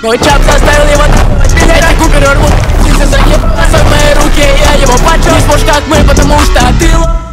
Мой чап заставил его трахать меня. Эти куперы рвут, птицы заебался в моей руке. Я его почёт, не сможешь как мы, потому что ты